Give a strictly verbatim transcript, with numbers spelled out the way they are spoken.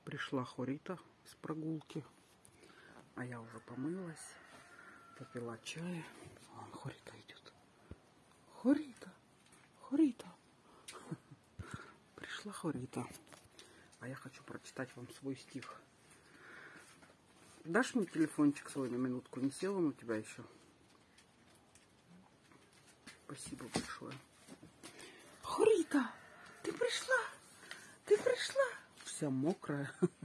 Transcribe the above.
Пришла Хорита с прогулки, а я уже помылась, попила чая. Вон Хорита идет. Хорита, Хорита. Пришла Хорита. А я хочу прочитать вам свой стих. Дашь мне телефончик свой на минутку? Не сел он у тебя еще? Спасибо большое. Хорита, ты пришла? Ты пришла? Вся мокрая.